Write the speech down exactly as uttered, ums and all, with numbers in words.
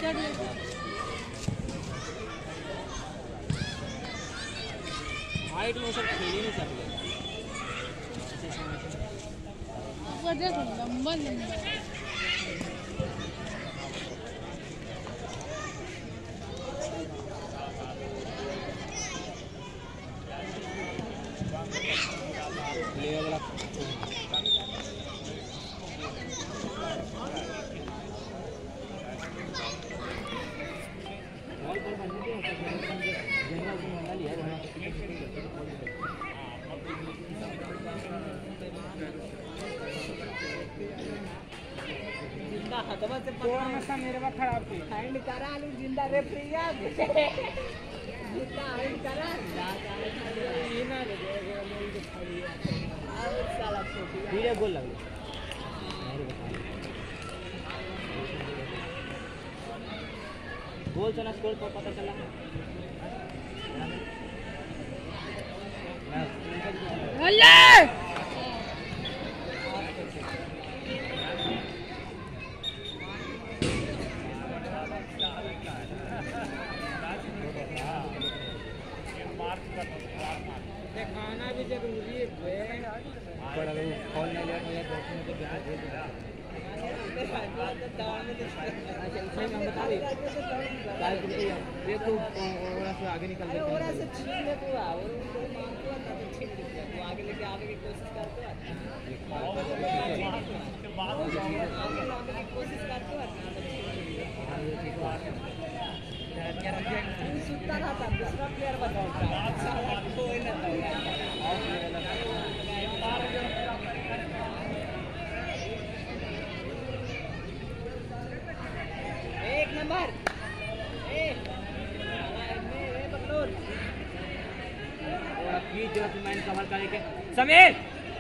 Height में सब खेल ही नहीं सकते। देखो लंबा लंबा मेरे में खराब थी हैंड करा लू जिंदा रेफरी याद जिंदा हैंड करा ये ना रे और साला छोटी धीरे गोल लग गोल चला स्कोर पर पता चला अल्लाह खाना भी जरूरी है पर अगर कॉल नहीं लिया तो यार दोस्तों को क्या दे देगा अच्छा इसमें हम बता दें चालीस रुपये ये तो ओरा से आगे निकल जाते हैं ओरा से छीन ले तू आ और उनको मांगो ना तो छीन ले तू आगे लेके आने की कोशिश करते हो आगे लाने की कोशिश करते हो सुनता रहता दूसरा प्लेयर बताओ कोई ना एक नंबर एक और अब की जरूरत मैंने कवर करके समीर